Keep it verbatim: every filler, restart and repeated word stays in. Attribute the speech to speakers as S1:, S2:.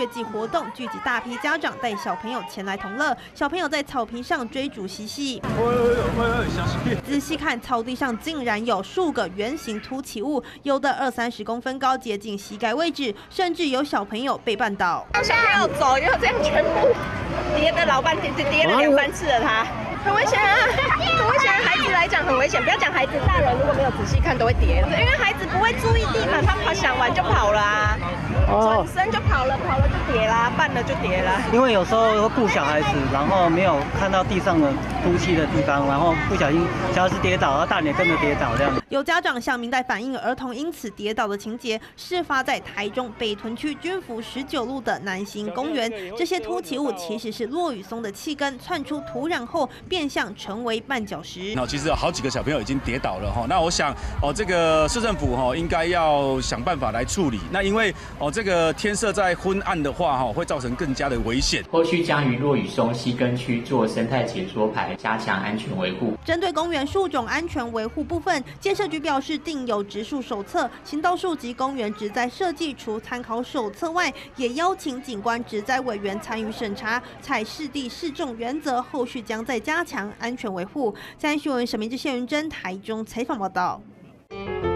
S1: 月季活动，聚集大批家长带小朋友前来同乐，小朋友在草坪上追逐嬉戏。仔细看，草地上竟然有数个圆形凸起物，有的二三十公分高，接近膝盖位置，甚至有小朋友被绊倒。
S2: 让小朋友走，又这样全部跌的老半天，就跌了两三次了他。 很危险啊！很危险，孩子来讲很危险。不要讲孩子，大人如果没有仔细看都会跌，因为孩子不会注意地板，他跑想玩就跑了啊，转身就跑了，跑了就跌啦，绊了就跌了。
S3: 因为有时候会顾小孩子，然后没有看到地上的凸起的地方，然后不小心小孩子跌倒，然后大人也跟着跌倒这样。
S1: 有家长向民代反映儿童因此跌倒的情节，事发在台中北屯区军福十九路的南兴公园。这些凸起物其实是落羽松的气根窜出土壤后。 变相成为绊脚石。
S4: 那其实有好几个小朋友已经跌倒了哈。那我想哦，这个市政府哈应该要想办法来处理。那因为哦这个天色在昏暗的话哈，会造成更加的危险。
S5: 后续将于落羽松溪根区做生态解说牌，加强安全维护。
S1: 针对公园树种安全维护部分，建设局表示定有植树手册，行道树及公园植栽设计除参考手册外，也邀请景观植栽委员参与审查，采适地适种原则，后续将再加强安全维护。在新闻沈明志、谢云珍台中采访报道。